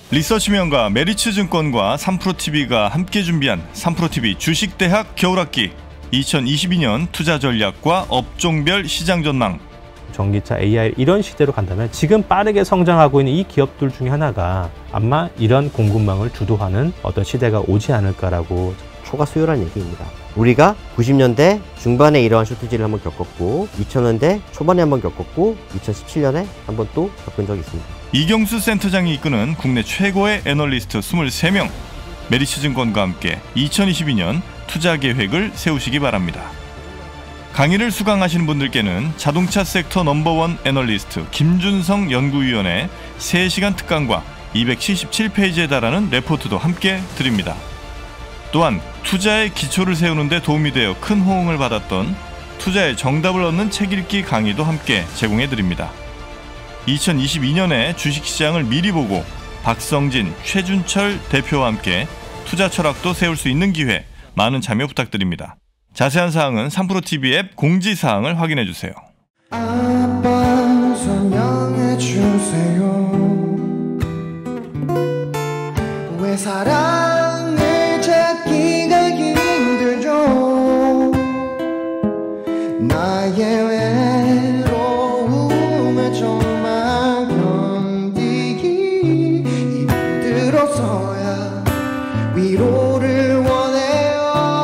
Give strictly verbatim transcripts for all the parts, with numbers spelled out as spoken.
리서치명가 메리츠증권과 삼프로티비가 함께 준비한 삼프로티비 주식대학 겨울학기 이천이십이 년 투자 전략과 업종별 시장 전망. 전기차, 에이아이 이런 시대로 간다면 지금 빠르게 성장하고 있는 이 기업들 중에 하나가 아마 이런 공급망을 주도하는 어떤 시대가 오지 않을까라고. 초과 수요란 얘기입니다. 우리가 구십 년대 중반에 이러한 쇼트지를 한번 겪었고 이천 년대 초반에 한번 겪었고 이천십칠 년에 한번 또 겪은 적이 있습니다. 이경수 센터장이 이끄는 국내 최고의 애널리스트 이십삼 명, 메리츠증권과 함께 이천이십이 년 투자 계획을 세우시기 바랍니다. 강의를 수강하시는 분들께는 자동차 섹터 넘버원 애널리스트 김준성 연구위원의 세 시간 특강과 이백칠십칠 페이지에 달하는 레포트도 함께 드립니다. 또한 투자의 기초를 세우는 데 도움이 되어 큰 호응을 받았던 투자의 정답을 얻는 책 읽기 강의도 함께 제공해 드립니다. 이천이십이 년에 주식시장을 미리 보고 박성진, 최준철 대표와 함께 투자 철학도 세울 수 있는 기회, 많은 참여 부탁드립니다. 자세한 사항은 삼프로티비 앱 공지사항을 확인해 주세요. 아빠 설명해 주세요. 왜 사랑을 찾기가 힘들죠. 나의 외로움을 정말 견디기 힘들어서야 위로를 원해요.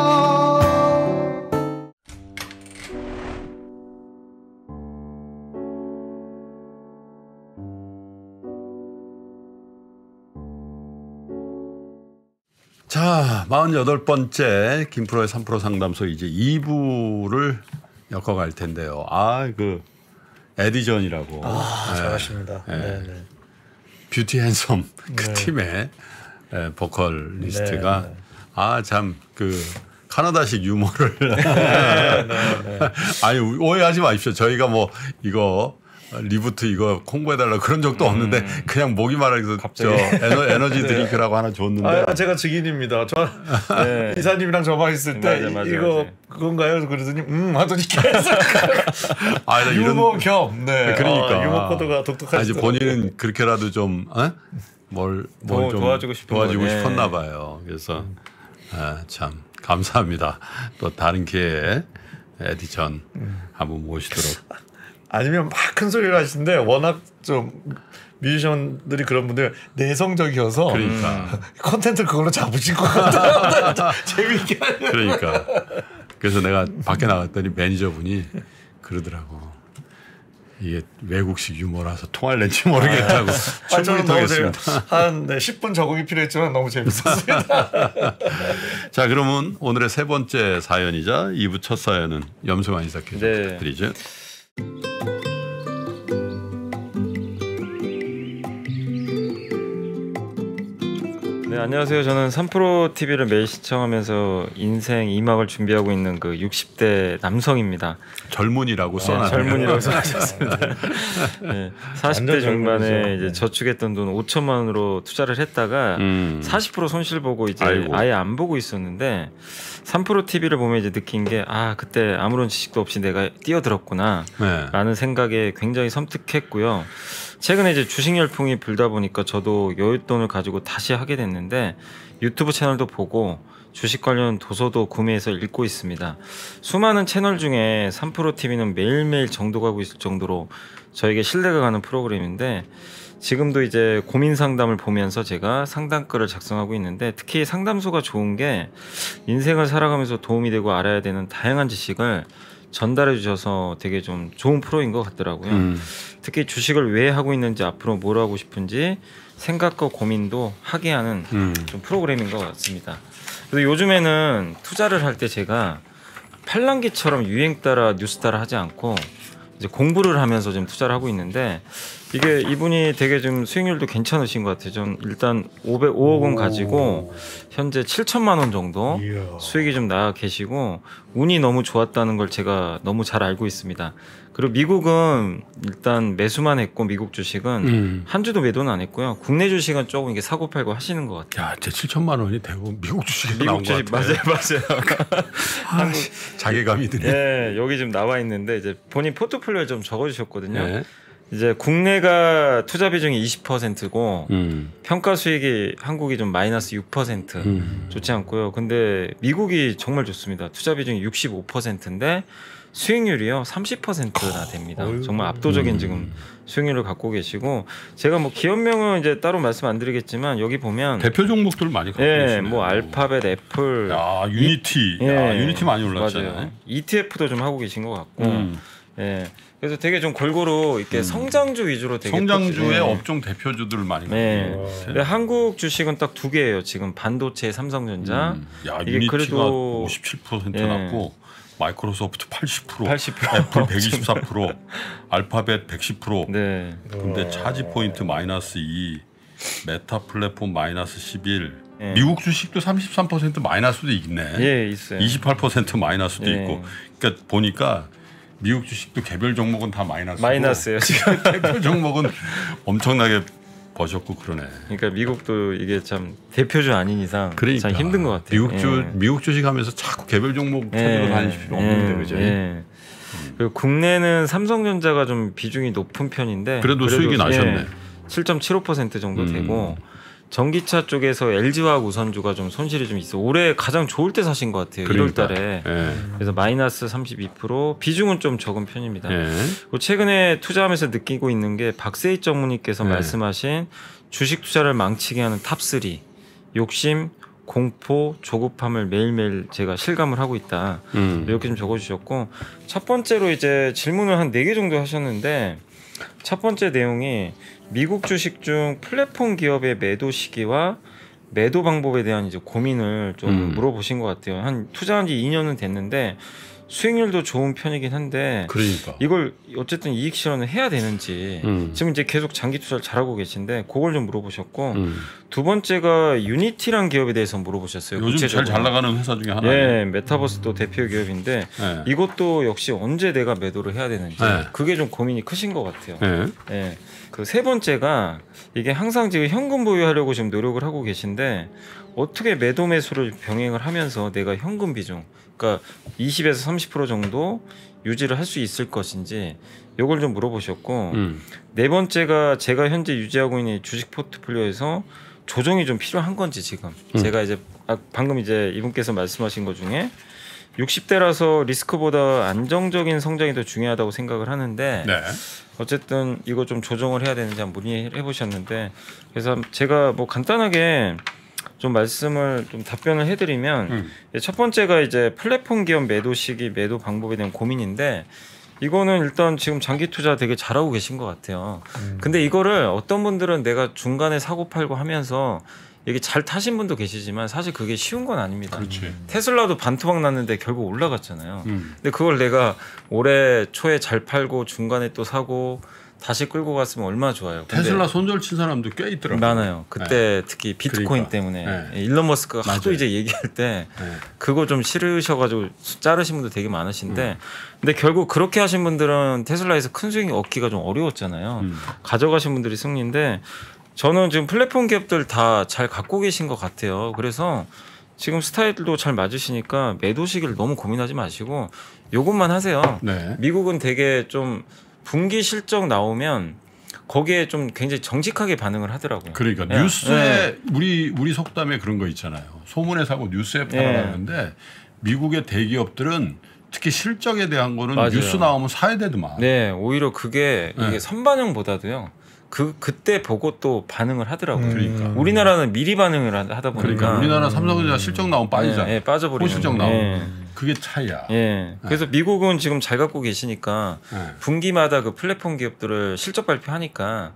자, 마흔여덟 번째 김프로의 삼 프로 상담소 이제 이 부를 엮어갈 텐데요. 아, 그 에디전이라고. 아, 네. 잘하십니다. 네. 네, 네. 뷰티 핸섬 그 네. 팀의 네, 보컬리스트가 네, 네. 아, 참 그 카나다식 유머를 네, 네. 아니 오해하지 마십시오. 저희가 뭐 이거 리부트 이거 홍보해달라 그런 적도 없는데 음. 그냥 목이 말해서 저 에너, 에너지 네. 드링크라고 하나 줬는데 아, 제가 증인입니다. 저 네. 이사님이랑 저만 있을 때 맞아, 맞아, 이거 맞아. 그건가요? 그러더니 음 하더니 계속 아, 유머 겸 네. 그러니까 아, 유머 코드가 독특하시죠. 아, 이제 본인은 그렇게라도 좀 어? 뭘, 뭘 도- 좀 도와주고 싶은 도와주고 거네. 싶었나 봐요. 그래서 아, 참 감사합니다. 또 다른 기회에 에디전 한번 모시도록. 아니면 막 큰 소리를 하시는데 워낙 좀 뮤지션들이 그런 분들 내성적이어서 그러니까. 컨텐츠를 그걸로 잡으실 것 같아요. 재밌게 하려고. 그러니까. 그래서 내가 밖에 나갔더니 매니저분이 그러더라고. 이게 외국식 유머라서 통할는지 모르겠다고. 아, 충분히 저는 너무 통했습니다. 재밌- 한 네, 십 분 적응이 필요했지만 너무 재밌었습니다. 자, 그러면 오늘의 세 번째 사연이자 이 부 첫 사연은 염승환 이사께서 네. 부탁드리죠. 네, 안녕하세요. 저는 삼 프로 티비를 매일 시청하면서 인생 이 막을 준비하고 있는 그 육십 대 남성입니다. 젊은이라고 써놨네요. 네, 젊은이라고 써주셨습니다. 네, 사십 대 완전 중반에 젊은이죠. 이제 네. 저축했던 돈 오천만 원으로 투자를 했다가 음. 사십 퍼센트 손실 보고 이제 아이고. 아예 안 보고 있었는데 삼 프로 티비를 보면 이제 느낀 게 아 그때 아무런 지식도 없이 내가 뛰어들었구나 네. 라는 생각에 굉장히 섬뜩했고요. 최근에 이제 주식 열풍이 불다 보니까 저도 여윳돈을 가지고 다시 하게 됐는데 유튜브 채널도 보고 주식 관련 도서도 구매해서 읽고 있습니다. 수많은 채널 중에 삼 프로 티비는 매일매일 정독하고 있을 정도로 저에게 신뢰가 가는 프로그램인데 지금도 이제 고민 상담을 보면서 제가 상담글을 작성하고 있는데 특히 상담소가 좋은 게 인생을 살아가면서 도움이 되고 알아야 되는 다양한 지식을 전달해 주셔서 되게 좀 좋은 프로인 것 같더라고요. 음. 특히 주식을 왜 하고 있는지 앞으로 뭘 하고 싶은지 생각과 고민도 하게 하는 음. 좀 프로그램인 것 같습니다. 그래서 요즘에는 투자를 할 때 제가 팔랑귀처럼 유행 따라 뉴스 따라 하지 않고 이제 공부를 하면서 좀 투자를 하고 있는데 이게 이분이 되게 좀 수익률도 괜찮으신 것 같아요. 전 일단 오백오억 원 가지고 현재 칠천만 원 정도 이야. 수익이 좀 나와 계시고 운이 너무 좋았다는 걸 제가 너무 잘 알고 있습니다. 그리고 미국은 일단 매수만 했고 미국 주식은 음. 한 주도 매도는 안 했고요. 국내 주식은 조금 이게 사고 팔고 하시는 것 같아요. 야, 제 칠천만 원이 대부분 미국 주식에 나온 미국 것 주식 같아. 맞아요, 맞아요. 아, 자괴감이 드네. 네, 여기 좀 나와 있는데 이제 본인 포트폴리오에 좀 적어주셨거든요. 네. 이제 국내가 투자 비중이 이십 퍼센트고 음. 평가 수익이 한국이 좀 마이너스 육 퍼센트 음. 좋지 않고요. 근데 미국이 정말 좋습니다. 투자 비중이 육십오 퍼센트인데 수익률이요 삼십 퍼센트나 됩니다. 정말 압도적인 음. 지금 수익률을 갖고 계시고 제가 뭐 기업명은 이제 따로 말씀 안 드리겠지만 여기 보면 대표 종목들 많이 갖고 예, 계시네요. 뭐 알파벳, 애플, 야, 유니티. 예, 야, 유니티 많이 올랐잖아요. 맞아요. 이티에프도 좀 하고 계신 것 같고, 음. 예. 그래서 되게 좀 골고루 이렇게 음. 성장주 위주로 되게 성장주의 예. 업종 대표주들을 많이 네. 갖고 계세요. 근데 한국 주식은 딱 두 개예요. 지금 반도체 삼성전자, 음. 야, 이게 유니티가 그래도 오십칠 퍼센트 예. 났고 마이크로소프트 팔십 퍼센트, 팔십 퍼센트, 애플 백이십사 퍼센트, 알파벳 백십 퍼센트. 네, 근데 차지 포인트 마이너스 이, 메타 플랫폼 마이너스 십일. 예. 미국 주식도 삼십삼 퍼센트 마이너스도 있네. 예, 있어요. 이십팔 퍼센트 마이너스도 예. 있고. 그러니까 보니까 미국 주식도 개별 종목은 다 마이너스고 마이너스예요. 지금. 대표 종목은 엄청나게 버셨고 그러네. 그러니까 미국도 이게 참 대표주 아닌 이상 그러니까 참 힘든 것 같아요. 미국 주 예. 미국 주식 하면서 자꾸 개별 종목 찾으러 다닐 필요 없는데 그죠? 예. 그리고 국내는 삼성전자가 좀 비중이 높은 편인데 그래도 수익이 나셨네. 예, 칠 점 칠오 퍼센트 정도 음. 되고 전기차 쪽에서 엘지화학 우선주가 좀 손실이 좀 있어. 올해 가장 좋을 때 사신 것 같아요. 그러니까. 일월 달에. 예. 그래서 마이너스 삼십이 퍼센트 비중은 좀 적은 편입니다. 예. 그리고 최근에 투자하면서 느끼고 있는 게 박세희 전무님께서 네. 말씀하신 주식 투자를 망치게 하는 탑삼 욕심, 공포, 조급함을 매일매일 제가 실감을 하고 있다. 음. 이렇게 좀 적어주셨고 첫 번째로 이제 질문을 한 네 개 정도 하셨는데 첫 번째 내용이 미국 주식 중 플랫폼 기업의 매도 시기와 매도 방법에 대한 이제 고민을 좀 음. 물어보신 것 같아요. 한 투자한 지 이 년은 됐는데 수익률도 좋은 편이긴 한데 그러니까. 이걸 어쨌든 이익 실현을 해야 되는지 음. 지금 이제 계속 장기 투자를 잘하고 계신데 그걸 좀 물어보셨고 음. 두 번째가 유니티란 기업에 대해서 물어보셨어요. 요즘 제일 구체적으로. 잘 나가는 회사 중에 하나예요. 예, 메타버스도 대표 기업인데 예. 이것도 역시 언제 내가 매도를 해야 되는지 네. 그게 좀 고민이 크신 것 같아요. 예. 예. 그 세 번째가 이게 항상 지금 현금 보유하려고 지금 노력을 하고 계신데 어떻게 매도 매수를 병행을 하면서 내가 현금 비중, 그러니까 이십에서 삼십 퍼센트 정도 유지를 할 수 있을 것인지 이걸 좀 물어보셨고 음. 네 번째가 제가 현재 유지하고 있는 주식 포트폴리오에서 조정이 좀 필요한 건지 지금 음. 제가 이제 아, 방금 이제 이분께서 말씀하신 것 중에 육십 대라서 리스크보다 안정적인 성장이 더 중요하다고 생각을 하는데 네. 어쨌든 이거 좀 조정을 해야 되는지 한번 문의해 보셨는데 그래서 제가 뭐 간단하게 좀 말씀을 좀 답변을 해드리면 음. 첫 번째가 이제 플랫폼 기업 매도 시기 매도 방법에 대한 고민인데 이거는 일단 지금 장기 투자 되게 잘하고 계신 것 같아요. 음. 근데 이거를 어떤 분들은 내가 중간에 사고 팔고 하면서 이게 잘 타신 분도 계시지만 사실 그게 쉬운 건 아닙니다. 그렇지. 테슬라도 반토막 났는데 결국 올라갔잖아요. 음. 근데 그걸 내가 올해 초에 잘 팔고 중간에 또 사고 다시 끌고 갔으면 얼마나 좋아요. 근데 테슬라 손절 친 사람도 꽤 있더라고요. 많아요. 그때 특히 비트코인 그러니까. 때문에 네. 일론 머스크가 하도 맞아요. 이제 얘기할 때 네. 그거 좀 싫으셔가지고 자르신 분들 되게 많으신데 근데 결국 그렇게 하신 분들은 테슬라에서 큰 수익이 얻기가 좀 어려웠잖아요. 음. 가져가신 분들이 승리인데 저는 지금 플랫폼 기업들 다 잘 갖고 계신 것 같아요. 그래서 지금 스타일도 잘 맞으시니까 매도 시기를 너무 고민하지 마시고 요것만 하세요. 네. 미국은 되게 좀 분기 실적 나오면 거기에 좀 굉장히 정직하게 반응을 하더라고요. 그러니까 예. 뉴스에 예. 우리 우리 속담에 그런 거 있잖아요. 소문에 사고 뉴스에 팔아나는데 미국의 대기업들은 특히 실적에 대한 거는 맞아요. 뉴스 나오면 사야 되더만. 네, 오히려 그게 네. 이게 선반영보다도요. 그 그때 보고 또 반응을 하더라고요. 그러니까. 우리나라는 미리 반응을 하- 하다 보니까 그러니까 우리나라 삼성전자 실적 나오면 빠지잖아. 예, 예, 빠져버리는. 호실적 나오면 예. 그게 차이야. 예. 그래서 미국은 지금 잘 갖고 계시니까 네. 분기마다 그 플랫폼 기업들을 실적 발표하니까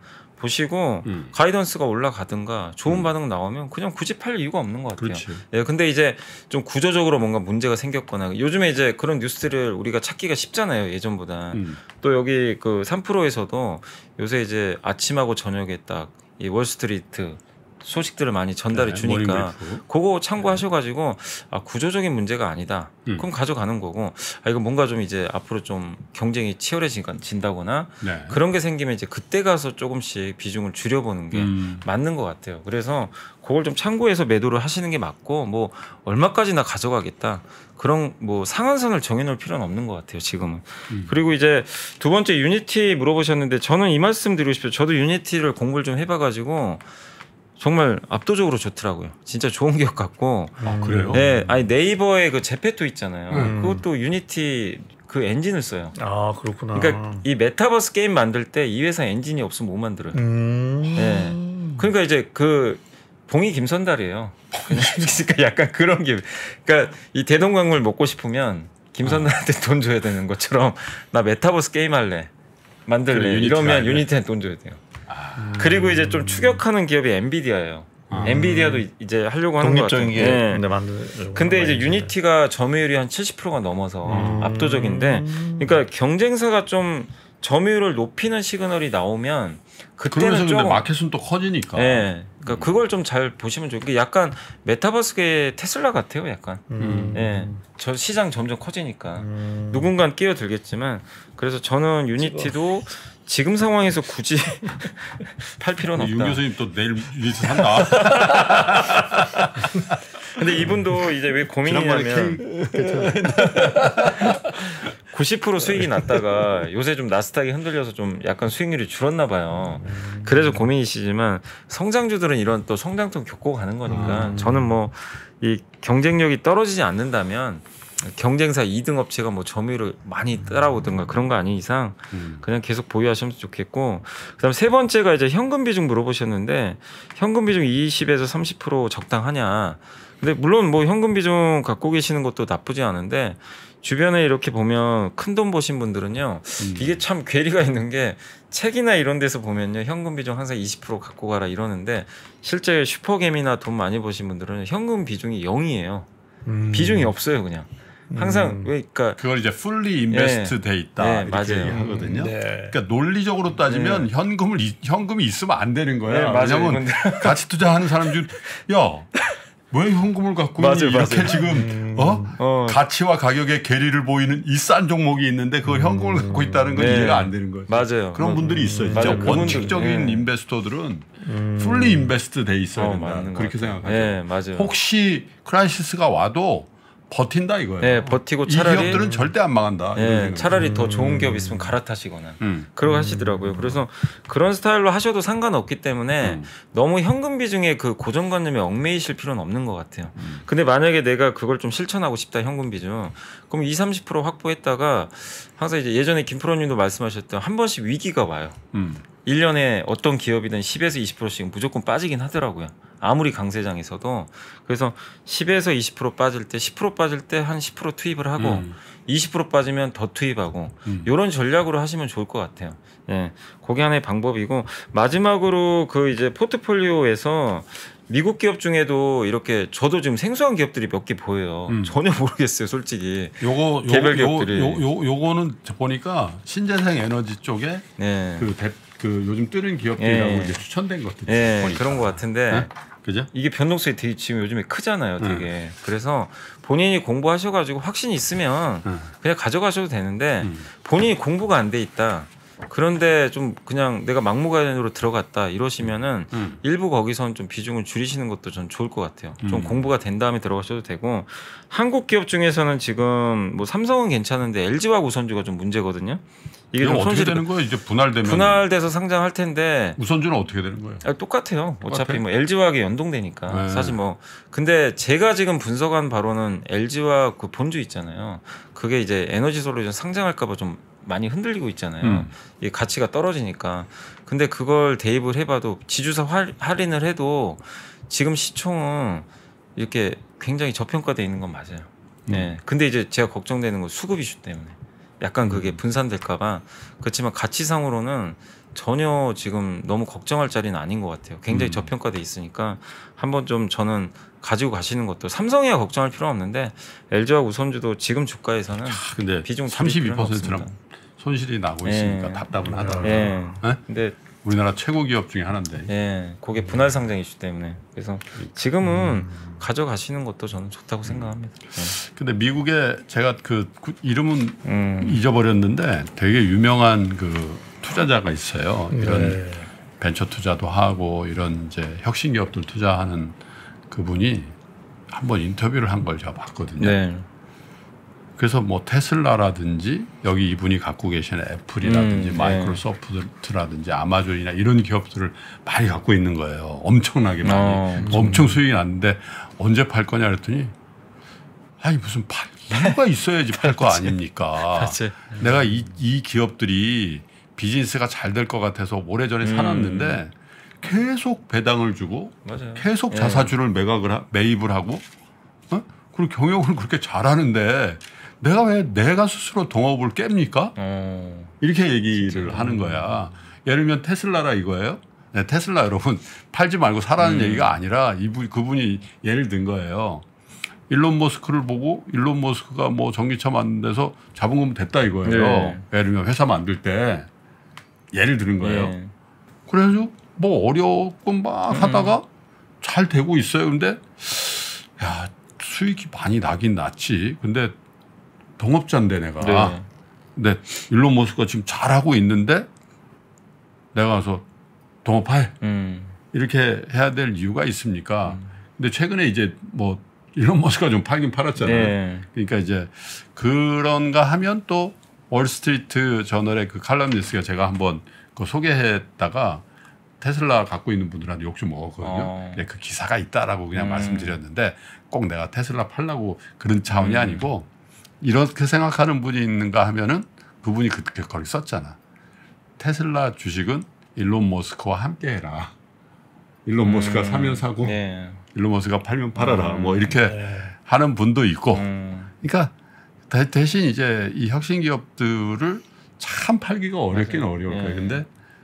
보시고 음. 가이던스가 올라가든가 좋은 음. 반응 나오면 그냥 굳이 팔 이유가 없는 것 같아요. 그렇지. 예, 근데 이제 좀 구조적으로 뭔가 문제가 생겼거나 요즘에 이제 그런 뉴스들을 우리가 찾기가 쉽잖아요. 예전보다. 음. 또 여기 그 삼 프로에서도 요새 이제 아침하고 저녁에 딱 이 월스트리트 소식들을 많이 전달해 네, 주니까 모닝브리프. 그거 참고하셔가지고 아, 구조적인 문제가 아니다. 음. 그럼 가져가는 거고 아, 이거 뭔가 좀 이제 앞으로 좀 경쟁이 치열해진다거나 네. 그런 게 생기면 이제 그때 가서 조금씩 비중을 줄여보는 게 음. 맞는 것 같아요. 그래서 그걸 좀 참고해서 매도를 하시는 게 맞고 뭐 얼마까지나 가져가겠다. 그런 뭐 상한선을 정해놓을 필요는 없는 것 같아요. 지금은. 음. 그리고 이제 두 번째 유니티 물어보셨는데 저는 이 말씀 드리고 싶어요. 저도 유니티를 공부를 좀 해봐가지고 정말 압도적으로 좋더라고요. 진짜 좋은 기업 같고. 아, 그래요? 네, 아니 네이버의 그 제페토 있잖아요. 음. 그것도 유니티 그 엔진을 써요. 아 그렇구나. 그러니까 이 메타버스 게임 만들 때 이 회사 엔진이 없으면 못 만들어요. 음. 네. 그러니까 이제 그 봉이 김선달이에요. 그러니까 약간 그런 게, 그러니까 이 대동강물 먹고 싶으면 김선달한테 돈 줘야 되는 것처럼 나 메타버스 게임 할래, 만들래 그래, 이러면 할래. 유니티한테 돈 줘야 돼요. 아. 그리고 이제 좀 추격하는 기업이 엔비디아예요. 아. 엔비디아도 이제 하려고 하는 것 같아요. 독립적인 게 네. 근데 만들. 근데 이제 유니티가 점유율이 한 칠십 퍼센트가 넘어서 음. 압도적인데, 그러니까 경쟁사가 좀 점유율을 높이는 시그널이 나오면 그러면서 그때는 근데 좀 마켓은 또 커지니까. 네, 그러니까 그걸 좀 잘 보시면 좋게 약간 메타버스계 테슬라 같아요, 약간. 음. 예, 저 시장 점점 커지니까 음. 누군가는 끼어들겠지만 그래서 저는 유니티도 지금 상황에서 굳이 팔 필요는 윤 없다. 교수님 또 내일 유니티 산다. 근데 이분도 이제 왜 고민이냐면 구십 퍼센트 수익이 났다가 요새 좀 나스닥이 흔들려서 좀 약간 수익률이 줄었나 봐요. 그래서 고민이시지만 성장주들은 이런 또 성장통 겪고 가는 거니까 음. 저는 뭐 이 경쟁력이 떨어지지 않는다면 경쟁사 이 등 업체가 뭐 점유율을 많이 따라오든가 그런 거 아닌 이상 음. 그냥 계속 보유하시면 좋겠고, 그다음 세 번째가 이제 현금 비중 물어보셨는데 현금 비중 이십에서 삼십 퍼센트 적당하냐. 근데 물론 뭐 현금 비중 갖고 계시는 것도 나쁘지 않은데 주변에 이렇게 보면 큰 돈 버신 분들은요, 음. 이게 참 괴리가 있는 게 책이나 이런 데서 보면요 현금 비중 항상 이십 퍼센트 갖고 가라 이러는데 실제 슈퍼겜이나 돈 많이 버신 분들은 현금 비중이 영이에요. 음. 비중이 없어요 그냥. 항상 음. 왜 그러니까 그걸 이제 fully invest 돼 있다 네, 이렇게 맞아요. 얘기하거든요. 네. 그러니까 논리적으로 따지면 네. 현금을 이- 현금이 있으면 안 되는 거야. 네, 맞아요. 왜냐면 근데- 가치 투자하는 사람 중 야. 왜 현금을 갖고 맞아요, 있니? 이렇게 맞아요. 지금 어? 어, 가치와 가격의 괴리를 보이는 이 싼 종목이 있는데 그걸 현금을 갖고 있다는 건 네. 이해가 안 되는 거죠. 맞아요. 그런 분들이 있어요. 진짜 맞아요. 그분들, 원칙적인 네. 인베스터들은 음. fully invest 돼 있어야 어, 된다. 맞는 것 그렇게 같아요. 생각하죠. 네, 맞아요. 혹시 크라이시스가 와도 버틴다 이거예요. 네, 버티고 이 차라리 기업들은 절대 안 망한다. 이런 네, 생각. 차라리 더 좋은 기업 있으면 갈아타시거나 음. 그러고 하시더라고요. 그래서 그런 스타일로 하셔도 상관없기 때문에 음. 너무 현금 비중에 그 고정관념에 얽매이실 필요는 없는 것 같아요. 음. 근데 만약에 내가 그걸 좀 실천하고 싶다, 현금 비중, 그럼 이십, 삼십 퍼센트 확보했다가 항상 이제 예전에 김프로님도 말씀하셨던 한 번씩 위기가 와요. 음. 일 년에 어떤 기업이든 십에서 이십 퍼센트씩 무조건 빠지긴 하더라고요. 아무리 강세장에서도. 그래서 십에서 이십 퍼센트 빠질 때 십 퍼센트 빠질 때 한 십 퍼센트 투입을 하고 음. 이십 퍼센트 빠지면 더 투입하고 음. 이런 전략으로 하시면 좋을 것 같아요. 예. 그게 하나의 방법이고, 마지막으로 그 이제 포트폴리오에서 미국 기업 중에도 이렇게 저도 지금 생소한 기업들이 몇 개 보여요. 음. 전혀 모르겠어요, 솔직히. 요거 개별 요, 기업들이. 요, 요, 요거는 보니까 신재생 에너지 쪽에 네. 그, 대, 그 요즘 뜨는 기업들이라고 예. 이제 추천된 것들 예, 보니까. 그런 것 같은데 네? 그죠? 이게 변동성이 되게 지금 요즘에 크잖아요, 되게. 그래서 본인이 공부하셔가지고 확신이 있으면 음. 그냥 가져가셔도 되는데 음. 본인이 공부가 안 돼 있다. 그런데 좀 그냥 내가 막무가내로 들어갔다 이러시면은 음. 일부 거기선 좀 비중을 줄이시는 것도 전 좋을 것 같아요. 좀 음. 공부가 된 다음에 들어가셔도 되고, 한국 기업 중에서는 지금 뭐 삼성은 괜찮은데 엘지화학 우선주가 좀 문제거든요. 이게 이거 좀 어떻게 손실이 되는 거예요? 이제 분할되면 분할돼서 상장할 텐데 우선주는 어떻게 되는 거예요? 아, 똑같아요. 어차피 똑같아? 뭐 엘지화학에 연동되니까 네. 사실 뭐. 근데 제가 지금 분석한 바로는 엘지화학 그 본주 있잖아요. 그게 이제 에너지 솔루션 상장할까봐 좀 많이 흔들리고 있잖아요. 음. 이 가치가 떨어지니까. 근데 그걸 대입을 해봐도 지주사 할, 할인을 해도 지금 시총은 이렇게 굉장히 저평가돼 있는 건 맞아요. 음. 네. 근데 이제 제가 걱정되는 건 수급 이슈 때문에. 약간 그게 분산될까봐. 그렇지만 가치상으로는 전혀 지금 너무 걱정할 자리는 아닌 것 같아요. 굉장히 음. 저평가돼 있으니까 한번 좀 저는 가지고 가시는 것도, 삼성이야 걱정할 필요는 없는데 엘지와 우선주도 지금 주가에서는 아, 근데 비중 줄일 삼십이 필요는 퍼센트랑 없습니다. 손실이 나고 예. 있으니까 답답은 하더라고요. 예. 네? 근데 우리나라 최고 기업 중에 하나인데. 예, 그게 분할 상장 이슈 때문에. 그래서 지금은 음. 가져가시는 것도 저는 좋다고 생각합니다. 예. 근데 미국에 제가 그 이름은 음. 잊어버렸는데 되게 유명한 그 투자자가 있어요. 이런 네. 벤처 투자도 하고 이런 이제 혁신 기업들 투자하는 그분이 한번 인터뷰를 한 걸 제가 봤거든요. 네. 그래서 뭐 테슬라라든지 여기 이분이 갖고 계시는 애플이라든지 음, 마이크로소프트라든지 아마존이나 이런 기업들을 많이 갖고 있는 거예요. 엄청나게 많이. 어, 엄청 수익이 났는데 언제 팔 거냐 그랬더니 아니 무슨 팔 이유가 있어야지 팔 거 아닙니까. 내가 이, 이 기업들이 비즈니스가 잘 될 것 같아서 오래전에 음. 사놨는데 계속 배당을 주고 맞아요. 계속 자사주를 예. 매각을 하, 매입을 하고 어? 그리고 경영을 그렇게 잘하는데 내가 왜 내가 스스로 동업을 깹니까? 어. 이렇게 얘기를 진짜. 하는 거야. 예를 들면 테슬라라 이거예요. 네, 테슬라 여러분 팔지 말고 사라는 음. 얘기가 아니라 이분 그분이 예를 든 거예요. 일론 머스크를 보고 일론 머스크가 뭐 전기차 만든 데서 자본금 됐다 이거예요. 네. 예를 들면 회사 만들 때 예를 드는 거예요. 네. 그래서 뭐 어렵고 막 음. 하다가 잘 되고 있어요. 근데 야 수익이 많이 나긴 났지. 근데 동업자인데 내가. 네. 근데 일론 머스크가 지금 잘하고 있는데 내가 가서 동업해. 음. 이렇게 해야 될 이유가 있습니까? 음. 근데 최근에 이제 뭐 일론 머스크가 좀 팔긴 팔았잖아요. 네. 그러니까 이제 그런가 하면 또 월스트리트 저널의 그 칼럼니스트가 제가 한번 그 소개했다가 테슬라 갖고 있는 분들한테 욕 좀 먹었거든요. 어. 그 기사가 있다라고 그냥 음. 말씀드렸는데 꼭 내가 테슬라 팔라고 그런 차원이 음. 아니고 이렇게 생각하는 분이 있는가 하면은 그분이 그렇게 거기 썼잖아. 테슬라 주식은 일론 머스크와 함께 해라. 일론 음. 머스크가 사면 사고 네. 일론 머스크가 팔면 팔아라. 음. 뭐 이렇게 네. 하는 분도 있고. 음. 그러니까 대신 이제 이 혁신 기업들을 참 팔기가 어렵긴 맞아요. 어려울 거예요. 네. 근데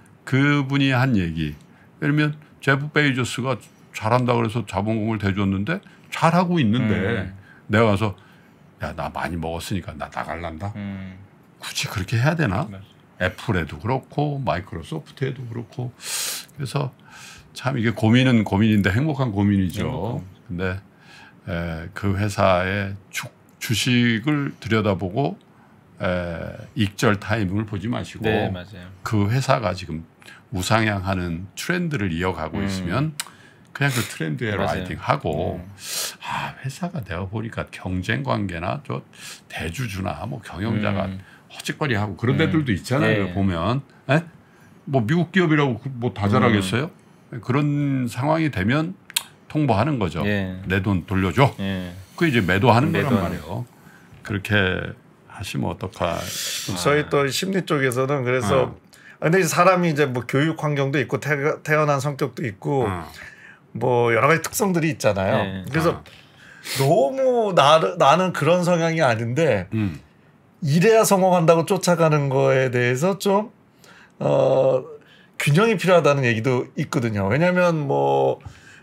그분이 한 얘기. 예를 들면 제프 베이조스가 잘한다 그래서 자본금을 대줬는데 잘하고 있는데 음. 내가 가서 야, 나 많이 먹었으니까 나 나갈란다. 음. 굳이 그렇게 해야 되나? 맞아. 애플에도 그렇고 마이크로소프트에도 그렇고. 그래서 참 이게 고민은 고민인데 행복한 고민이죠. 행복한. 근데 에, 그 회사의 주, 주식을 들여다보고 에, 익절 타이밍을 보지 마시고 네, 맞아요. 그 회사가 지금 우상향하는 트렌드를 이어가고 음. 있으면 그냥 그 트렌드에 라이딩하고 음. 아 회사가 내가 보니까 경쟁 관계나 저 대주주나 뭐 경영자가 음. 허짓거리하고 그런 데들도 있잖아요. 네. 보면 에? 뭐 미국 기업이라고 뭐 다 잘하겠어요? 음. 그런 상황이 되면 통보하는 거죠. 네. 내 돈 돌려줘. 네. 그 이제 매도하는 거란 말이에요. 그렇게 하시면 어떡하? 저희 또 심리 쪽에서는 그래서 어. 근데 사람이 이제 뭐 교육 환경도 있고 태, 태어난 성격도 있고 어. 뭐 여러 가지 특성들이 있잖아요. 네. 그래서 어. 너무 나, 나는 그런 성향이 아닌데 음. 이래야 성공한다고 쫓아가는 거에 대해서 좀 어, 균형이 필요하다는 얘기도 있거든요. 왜냐하면 뭐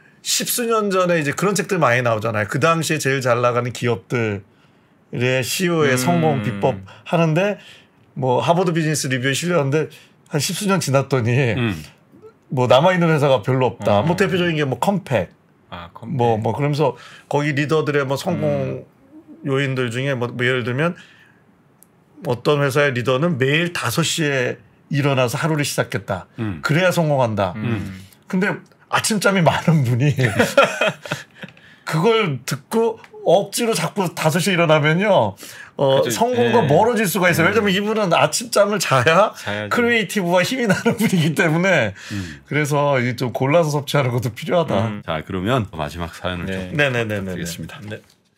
십수년 전에 이제 그런 책들 많이 나오잖아요. 그 당시에 제일 잘 나가는 기업들의 씨이오의 음. 성공 비법 하는데 뭐 하버드 비즈니스 리뷰에 실렸는데 한 십수년 지났더니 음. 뭐 남아있는 회사가 별로 없다. 어. 뭐 대표적인 게 뭐 컴팩. 아, 컴팩. 뭐, 뭐 그러면서 거기 리더들의 뭐 성공 음. 요인들 중에 뭐, 뭐 예를 들면 어떤 회사의 리더는 매일 다섯 시에 일어나서 하루를 시작했다. 음. 그래야 성공한다. 음. 근데 아침잠이 많은 분이 그걸 듣고 억지로 자꾸 다섯 시에 일어나면요. 어, 성공과 네. 멀어질 수가 있어요. 음. 왜냐면 이분은 아침잠을 자야 자야지. 크리에이티브와 힘이 나는 분이기 때문에 음. 그래서 좀 골라서 섭취하는 것도 필요하다. 음. 자, 그러면 마지막 사연을 네. 좀 네네네네. 드리겠습니다. 네.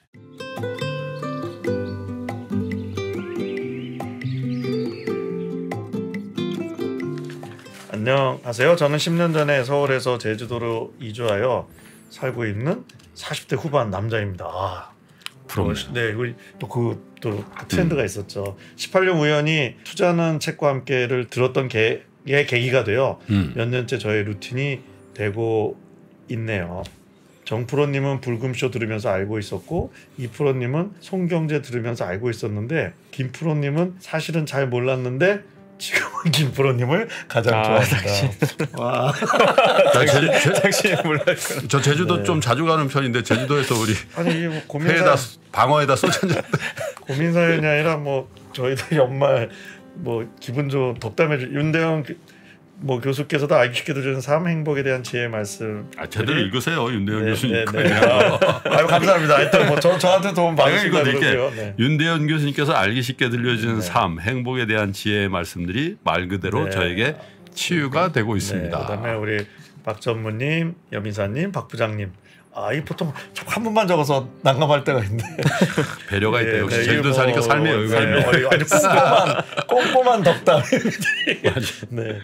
안녕하세요. 저는 십 년 전에 서울에서 제주도로 이주하여 살고 있는 사십 대 후반 남자입니다. 아, 부럽네요. 네, 우리 또 그 또 그 트렌드가 음. 있었죠. 십팔 년 우연히 투자는 책과 함께를 들었던 게 계기가 돼요. 음. 몇 년째 저의 루틴이 되고 있네요. 정 프로님은 불금쇼 들으면서 알고 있었고 이 프로님은 송경제 들으면서 알고 있었는데 김 프로님은 사실은 잘 몰랐는데 지금은 김프로님을 가장 아, 좋아합니다. 와. 나 제, 당신이 몰랐구나. 저 제주도 네. 좀 자주 가는 편인데 제주도에서 우리 아니 이게 뭐 고민 회에다 사연, 방어에다 소주 한잔 고민 사연이 아니라 뭐 저희들 연말 뭐 기분 좋은 덕담해 주 윤대영 뭐 교수께서도 알기 쉽게 들으신 삶 행복에 대한 지혜 말씀. 아, 제대로 읽으세요 윤대현 네, 교수님. 네, 네. 아, 아유, 감사합니다. 하여튼 뭐 저, 저한테 도움 받으시고 이거 이렇게 그러고요. 네. 윤대현 교수님께서 알기 쉽게 들려주는 네. 삶, 행복에 대한 지혜의 말씀들이 말 그대로 네. 저에게 치유가 되고 있습니다. 네, 그다음에 우리 박 전무님, 여민사님, 박 부장님. 아, 이 보통 한 분만 적어서 난감할 때가 있는데 배려가 있다. 네, 역시 네, 제주도 이게 사니까 뭐, 삶의 여유가 네, 있네. 아주 꼼꼼한 꼼꼼한 덕담입니다. 네.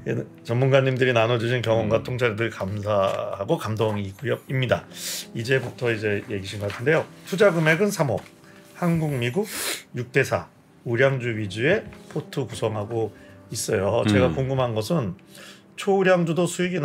전문가님들이 나눠주신 경험과 통찰에 늘 감사하고 감동이고요입니다. 이제부터 이제 얘기신 것 같은데요. 투자 금액은 삼억, 한국, 미국 육 대 사, 우량주 위주의 포트 구성하고 있어요. 제가 음. 궁금한 것은 초우량주도 수익이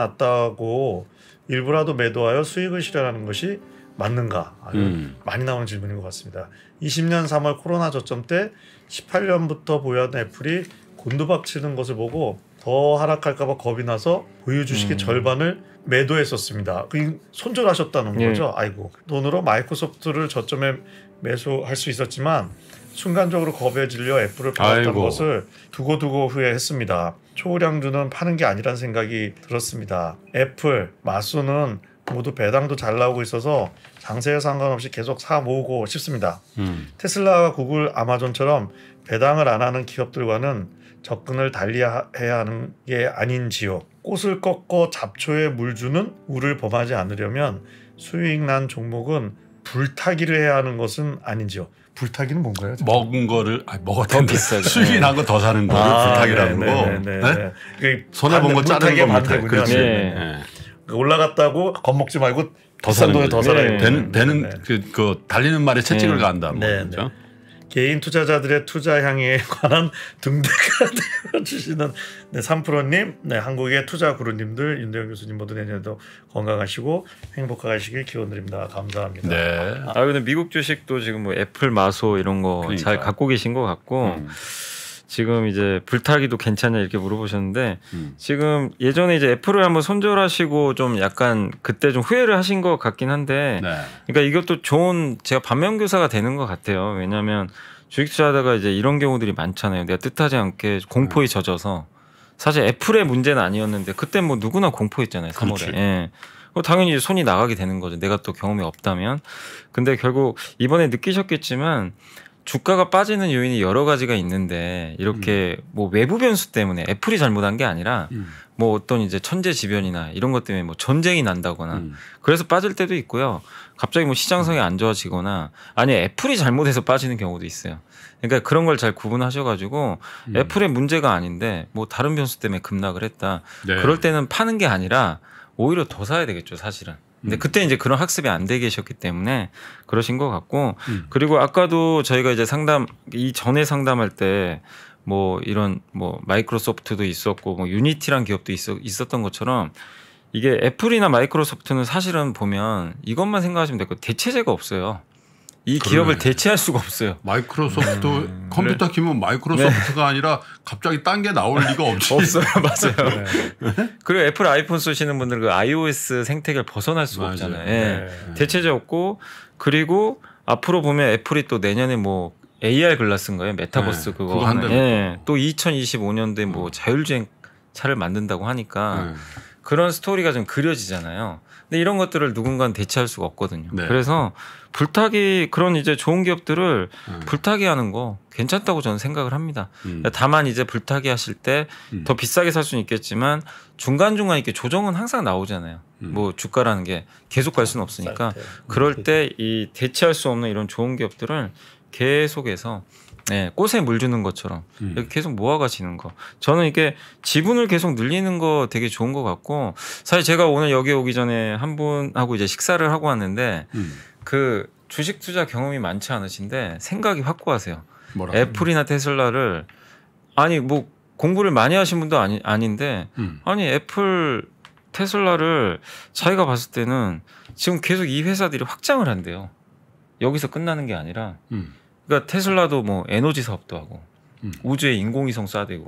낮다고 일부라도 매도하여 수익을 실현하는 것이 맞는가? 아주 음. 많이 나오는 질문인 것 같습니다. 이십 년 삼월 코로나 저점 때 십팔 년부터 보유하던 애플이 곤두박 치는 것을 보고 더 하락할까 봐 겁이 나서 보유 주식의 음. 절반을 매도했었습니다. 그 손절하셨다는 예. 거죠. 아이고. 돈으로 마이크로소프트를 저점에 매수할 수 있었지만 순간적으로 겁에 질려 애플을 팔았던 아이고. 것을 두고두고 후회했습니다. 초우량주는 파는 게 아니란 생각이 들었습니다. 애플, 마수는 모두 배당도 잘 나오고 있어서 장세에 상관없이 계속 사 모으고 싶습니다. 음. 테슬라와 구글, 아마존처럼 배당을 안 하는 기업들과는 접근을 달리해야 하는 게 아닌지요. 꽃을 꺾고 잡초에 물 주는 우를 범하지 않으려면 수익 난 종목은 불타기를 해야 하는 것은 아닌지요. 불타기는 뭔가요? 먹은 거를 아, 먹었던데 비싸죠. 수익이 네. 난 거 더 사는 거를 불타기라는 네, 거. 네, 네, 네? 네. 그게 손해 본 거 반대, 자르는 불타기의 겁니다. 반대군요. 그렇지. 네. 네. 올라갔다고 겁먹지 말고 더 비싼 사는 돈에 거지. 더 살아야 네. 되는 되는 네. 그, 그 달리는 말에 채찍을 네. 간다. 뭐 네, 그렇죠? 개인 투자자들의 투자 향이에 관한 등대가 되어주시는 네, 삼 프로님, 네, 한국의 투자 구루님들, 윤대영 교수님 모두 내년에도 건강하시고 행복하시길 기원드립니다. 감사합니다. 네. 아 근데 미국 주식도 지금 뭐 애플, 마소 이런 거 잘 그러니까요. 갖고 계신 것 같고 음. 지금 이제 불타기도 괜찮냐 이렇게 물어보셨는데 음. 지금 예전에 이제 애플을 한번 손절하시고 좀 약간 그때 좀 후회를 하신 것 같긴 한데 네. 그러니까 이것도 좋은 제가 반면교사가 되는 것 같아요. 왜냐하면 주식 투자하다가 이제 이런 경우들이 많잖아요. 내가 뜻하지 않게 공포에 젖어서 사실 애플의 문제는 아니었는데 그때 뭐 누구나 공포했잖아요. 삼월에. 그렇지. 예. 뭐 당연히 손이 나가게 되는 거죠. 내가 또 경험이 없다면. 근데 결국 이번에 느끼셨겠지만 주가가 빠지는 요인이 여러 가지가 있는데 이렇게 음. 뭐 외부 변수 때문에 애플이 잘못한 게 아니라 음. 뭐 어떤 이제 천재지변이나 이런 것 때문에 뭐 전쟁이 난다거나 음. 그래서 빠질 때도 있고요. 갑자기 뭐 시장성이 안 좋아지거나 아니 애플이 잘못해서 빠지는 경우도 있어요. 그러니까 그런 걸 잘 구분하셔가지고 음. 애플의 문제가 아닌데 뭐 다른 변수 때문에 급락을 했다. 네. 그럴 때는 파는 게 아니라 오히려 더 사야 되겠죠, 사실은. 근데 음. 그때 이제 그런 학습이 안 돼 계셨기 때문에 그러신 것 같고 음. 그리고 아까도 저희가 이제 상담 이 전에 상담할 때 뭐 이런 뭐 마이크로소프트도 있었고 뭐 유니티란 기업도 있었, 있었던 것처럼 이게 애플이나 마이크로소프트는 사실은 보면 이것만 생각하시면 될 거예요. 대체제가 없어요. 이 그러네. 기업을 대체할 수가 없어요. 마이크로소프트 음, 컴퓨터 그래. 키면 마이크로소프트가 아니라 갑자기 딴 게 나올 리가 없지. 없어요, 맞아요. 네. 그리고 애플 아이폰 쓰시는 분들은 그 iOS 생태계를 벗어날 수가 맞아요. 없잖아요. 예. 네. 대체제 없고 그리고 앞으로 보면 애플이 또 내년에 뭐 에이알 글라스인가요? 메타버스 네, 그거 그거 하나. 한다고 예. 또 이천이십오 년도에 뭐 음. 자율주행 차를 만든다고 하니까 네. 그런 스토리가 좀 그려지잖아요. 근데 이런 것들을 누군가는 대체할 수가 없거든요. 네. 그래서 불타기 그런 이제 좋은 기업들을 음. 불타기 하는 거 괜찮다고 저는 생각을 합니다. 음. 다만 이제 불타기 하실 때 더 음. 비싸게 살 수는 있겠지만 중간중간 이렇게 조정은 항상 나오잖아요. 음. 뭐 주가라는 게 계속 갈 수는 없으니까 쌀 때. 그럴 때 이 대체할 수 없는 이런 좋은 기업들을 계속해서 네, 꽃에 물 주는 것처럼 음. 이렇게 계속 모아가시는 거. 저는 이게 지분을 계속 늘리는 거 되게 좋은 것 같고 사실 제가 오늘 여기 오기 전에 한 분하고 이제 식사를 하고 왔는데 음. 그 주식 투자 경험이 많지 않으신데 생각이 확고하세요. 뭐라? 애플이나 테슬라를 아니 뭐 공부를 많이 하신 분도 아니, 아닌데 음. 아니 애플 테슬라를 자기가 봤을 때는 지금 계속 이 회사들이 확장을 한대요. 여기서 끝나는 게 아니라 음. 그러니까 테슬라도 뭐 에너지 사업도 하고 음. 우주에 인공위성 쏴대고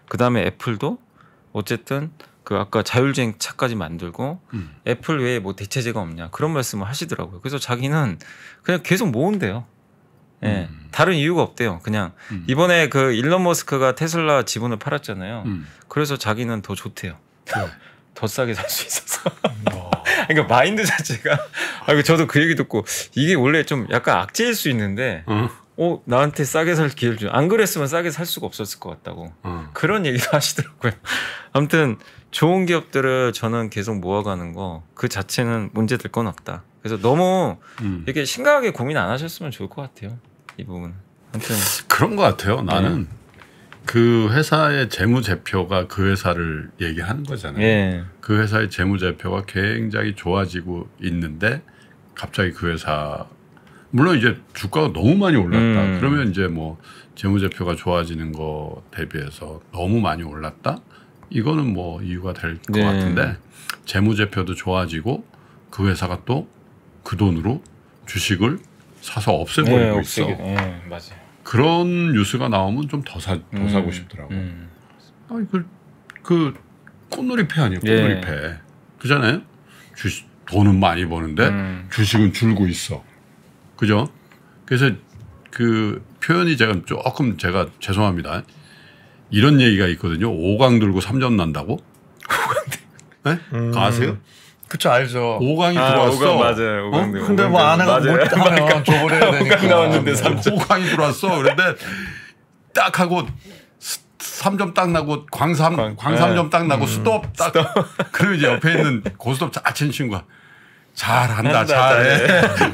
그 다음에 애플도 어쨌든 그 아까 자율주행 차까지 만들고 음. 애플 외에 뭐 대체제가 없냐 그런 말씀을 하시더라고요. 그래서 자기는 그냥 계속 모은대요. 예, 음. 다른 이유가 없대요. 그냥 음. 이번에 그 일론 머스크가 테슬라 지분을 팔았잖아요. 음. 그래서 자기는 더 좋대요. 네. 더 싸게 살 수 있어서. 그러니까 마인드 자체가. 아, 저도 그 얘기 듣고 이게 원래 좀 약간 악재일 수 있는데, 어? 어 나한테 싸게 살 기회를 주. 안 그랬으면 싸게 살 수가 없었을 것 같다고. 어. 그런 얘기도 하시더라고요. 아무튼 좋은 기업들을 저는 계속 모아가는 거 그 자체는 문제될 건 없다. 그래서 너무 음. 이렇게 심각하게 고민 안 하셨으면 좋을 것 같아요. 이 부분. 아무튼 그런 것 같아요. 나는 그 회사의 재무제표가 그 회사를 얘기하는 거잖아요. 예. 그 회사의 재무제표가 굉장히 좋아지고 있는데 갑자기 그 회사 물론 이제 주가가 너무 많이 올랐다. 음. 그러면 이제 뭐 재무제표가 좋아지는 거 대비해서 너무 많이 올랐다. 이거는 뭐 이유가 될 것 네. 같은데 재무제표도 좋아지고 그 회사가 또 그 돈으로 주식을 사서 없애버리고 네, 있어. 없애기- 예, 맞아요. 그런 뉴스가 나오면 좀 더 사, 더 음, 사고 싶더라고. 음. 아니 그, 그 꽃놀이패 아니에요? 예. 꽃놀이패. 그잖아요. 주식 돈은 많이 버는데 음. 주식은 줄고 있어. 그죠? 그래서 그 표현이 제가 조금 제가 죄송합니다. 이런 얘기가 있거든요. 오강 들고 삼 점 난다고? 네? 음. 아세요? 그쵸 알죠. 오강이 아, 들어왔어. 오강 맞아요. 오강 어? 들고. 근데 뭐 아내가 맞아요. 못하면 줘버려야 되니까. 오강 나왔는데 삼 점. 오강이 들어왔어. 그런데 딱 하고 삼 점 딱 나고 광삼 광- 광삼 점 딱 음. 나고 스톱 딱. 그러면 이제 옆에 있는 고스톱 잘 치는 친구가 잘한다 한다, 잘해.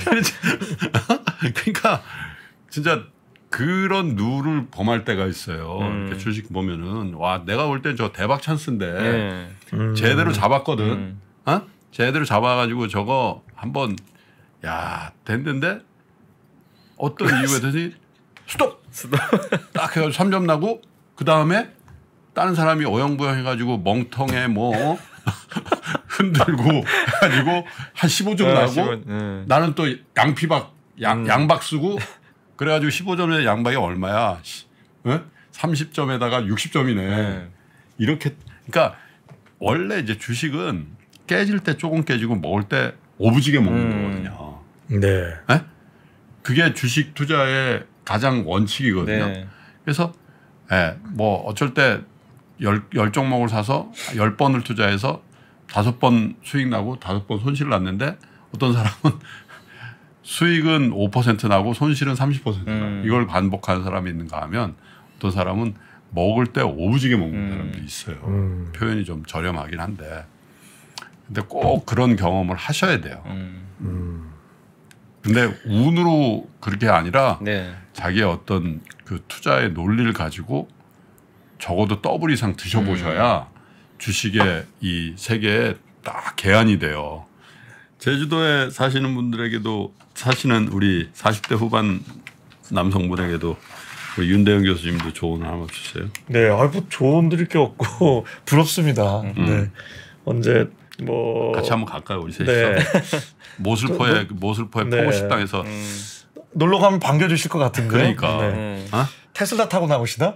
그러니까 진짜 그런 룰을 범할 때가 있어요. 음. 이렇게 주식 보면은 와 내가 볼 땐 저 대박 찬스인데 예. 음. 제대로 잡았거든. 음. 어? 제대로 잡아가지고 저거 한번 야 됐는데 어떤 이유에든지 스톱 딱 해가지고 삼 점 나고 그 다음에 다른 사람이 어영부영 해가지고 멍텅에 뭐 흔들고 해가지고 한 십오 점 아, 나고 십오, 예. 나는 또 양피박 양, 음. 양박 쓰고 그래가지고 십오 점에 양박이 얼마야? 어? 삼십 점에다가 육십 점이네. 예. 이렇게 그러니까 원래 이제 주식은 깨질 때 조금 깨지고 먹을 때 오부지게 먹는 음. 거거든요. 네. 네? 그게 주식 투자의 가장 원칙이거든요. 네. 그래서 예, 뭐 어쩔 때 열, 열 종목을 사서 열 번을 투자해서 다섯 번 수익 나고 다섯 번 손실 났는데 어떤 사람은 수익은 오 퍼센트 나고 손실은 삼십 퍼센트 나고 음. 이걸 반복하는 사람이 있는가 하면 어떤 사람은 먹을 때 오부지게 먹는 음. 사람도 있어요. 음. 표현이 좀 저렴하긴 한데 근데 꼭 그런 경험을 하셔야 돼요. 음. 음. 근데 운으로 그렇게 아니라 네. 자기의 어떤 그 투자의 논리를 가지고 적어도 더블 이상 드셔보셔야 주식의 이 세계에 딱 개안이 돼요. 제주도에 사시는 분들에게도 사시는 우리 사십 대 후반 남성분에게도 우리 윤대영 교수님도 조언을 하나 주세요. 네, 아뭐 조언 드릴 게 없고 부럽습니다. 네. 언제 뭐 같이 한번 갈까요 우리 셋이서? 네. 모슬포에 모슬포의 네. 포고 식당에서 음. 놀러 가면 반겨주실 것 같은데. 그러니까. 네. 음. 어? 테슬라 타고 나오시나?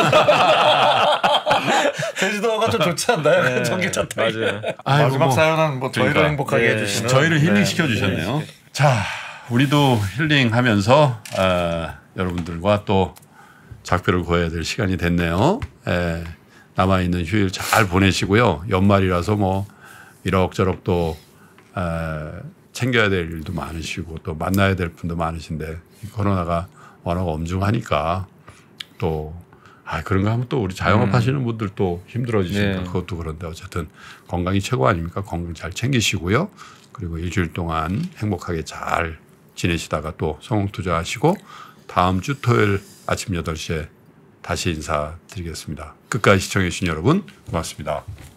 제주도가 좀 좋지 않나요? 네. 전기차 타기. 맞아요. 아이고, 마지막 뭐. 사연은 뭐 저희를 그러니까. 행복하게 네. 해주시는. 저희를 힐링 네. 시켜 주셨네요. 자, 우리도 힐링하면서 어, 여러분들과 또 작별을 고해야 될 시간이 됐네요. 에, 남아 있는 휴일 잘 보내시고요. 연말이라서 뭐 이럭저럭 또 에, 챙겨야 될 일도 많으시고 또 만나야 될 분도 많으신데 이 코로나가 워낙 엄중하니까 또 아, 그런가 하면 또 우리 자영업 음. 하시는 분들 또 힘들어지시니까 네. 그것도 그런데 어쨌든 건강이 최고 아닙니까? 건강 잘 챙기시고요. 그리고 일주일 동안 행복하게 잘 지내시다가 또 성공 투자하시고 다음 주 토요일 아침 여덟 시에 다시 인사드리겠습니다. 끝까지 시청해 주신 여러분 고맙습니다.